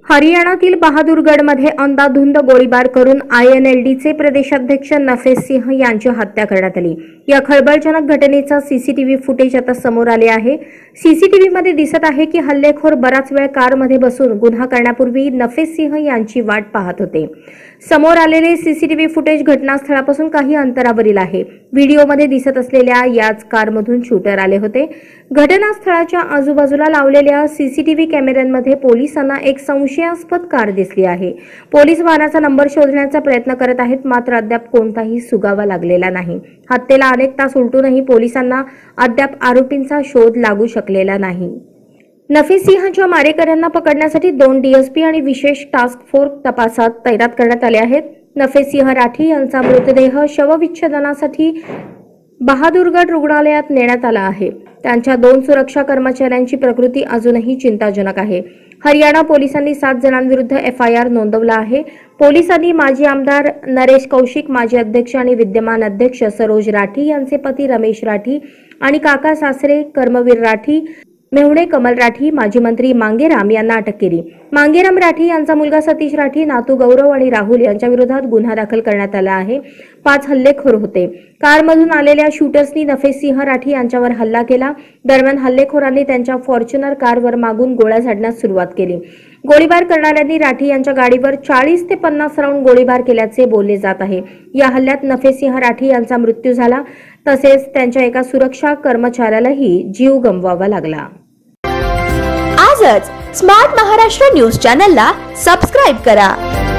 हरियाणातील बहादुरगडमध्ये अंधाधुंद गोळीबार करून INLDचे प्रदेशाध्यक्ष नफेस सिंह यांची हत्या करण्यात आली। या खळबळजनक घटनेचा सीसीटीव्ही फुटेज आता समोर आले आहे। सीसीटीव्हीमध्ये दिसत आहे की हल्लेखोर बराच वेळ कारमध्ये बसून गुन्हा करण्यापूर्वी नफेस सिंह यांची वाट पाहत होते। समोर आलेले सीसीटीव्ही फुटेज घटनास्थळापासून काही अंतरावरील आहे। व्हिडिओमध्ये दिसत असलेल्या याच कारमधून शूटर आले होते। घटनास्थळाच्या आजूबाजूला लावलेल्या सीसीटीव्ही कॅमेऱ्यांमध्ये पोलिसांना एक संशयास्पद कार दिसली आहे। पोलीस वाहनाचा नंबर शोधण्याचा प्रयत्न करत आहेत, मात्र अद्याप कोणताही सुगावा लागलेला नाही। हत्येला अनेक तास उलटूनही पोलिसांना अद्याप आरोपींचा शोध लागू शकलेला नाही। नफेस सिंहच्या मारेकऱ्यांना पकडण्यासाठी 2 DSP आणि विशेष टास्क फोर्स तपासात तैनात करण्यात आले आहेत। नफेस सिंह राठी यांचा मृतदेह शवविच्छेदनासाठी बहादुरगड रुग्णालयात नेण्यात आला आहे। त्यांच्या 2 सुरक्षा कर्मचाऱ्यांची प्रकृती अजूनही चिंताजनक आहे। हरियाणा पोलिसांनी 7 जणांविरुद्ध FIR नोंदवला आहे। पोलिसांनी माजी आमदार नरेश कौशिक, माजी अध्यक्ष आणि विद्यमान अध्यक्ष सरोज राठी यांचे पती रमेश राठी आणि काका सासरे कर्मवीर राठी, मेहुणे कमल राठी, माजी मंत्री मांगेराम यांना अटक केली। मांगेराम राठी यांचा मुलगा सतीश राठी, नातू गौरव आणि राहुल यांच्या विरोधात गुन्हा दाखल करण्यात आला आहे। 5 हल्लेखोर होते। कारमधून आलेल्या शूटर्सनी नफेस सिंह राठी यांच्यावर हल्ला केला। दरम्यान हल्लेखोरांनी त्यांच्या फॉर्च्युनर कारवर मागून गोळ्या झाडण्यास सुरुवात केली। गोळीबार करणाऱ्यांनी राठी यांच्या गाडीवर 40 ते 50 राऊंड गोळीबार केल्याचे बोलले जात आहे। या हल्ल्यात नफेस सिंह राठी यांचा मृत्यू झाला, तसेच त्यांच्या एका सुरक्षा कर्मचाऱ्यालाही जीव गमवावा लागला। आजच स्मार्ट महाराष्ट्र न्यूज चॅनलला सबस्क्राइब करा।